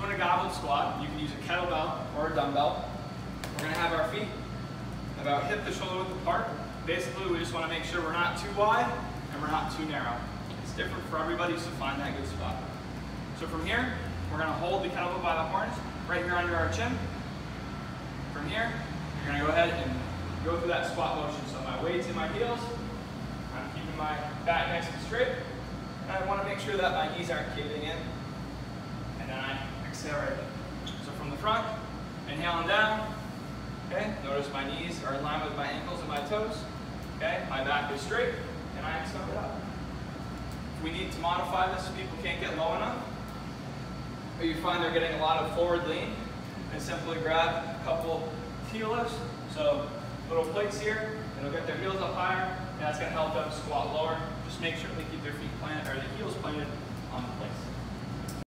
So in a goblet squat, you can use a kettlebell or a dumbbell. We're going to have our feet about hip to shoulder width apart. Basically, we just want to make sure we're not too wide and we're not too narrow. It's different for everybody, so find that good spot. So from here, we're going to hold the kettlebell by the horns right here under our chin. From here, you're going to go ahead and go through that squat motion. So my weight's in my heels. I'm keeping my back nice and straight. And I want to make sure that my knees aren't caving in. And then I exhale right there. So from the front, inhaling down. Okay, notice my knees are in line with my ankles and my toes. Okay, my back is straight, and I exhale it up. If we need to modify this, people can't get low enough, or you find they're getting a lot of forward lean, and simply grab a couple heel lifts. So little plates here, and they'll get their heels up higher, and that's going to help them squat lower. Just make sure they keep their feet planted, or the heels planted on the plates.